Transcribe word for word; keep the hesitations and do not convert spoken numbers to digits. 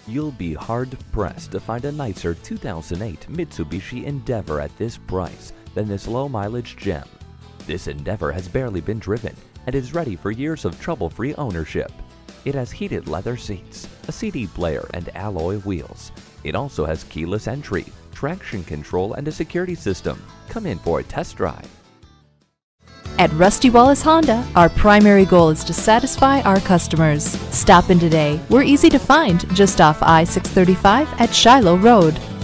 You'll be hard-pressed to find a nicer two thousand eight Mitsubishi Endeavor at this price than this low-mileage gem. This Endeavor has barely been driven and is ready for years of trouble-free ownership. It has heated leather seats, a C D player, and alloy wheels. It also has keyless entry, traction control, and a security system. Come in for a test drive. At Rusty Wallis Honda, our primary goal is to satisfy our customers. Stop in today. We're easy to find just off I six thirty-five at Shiloh Road.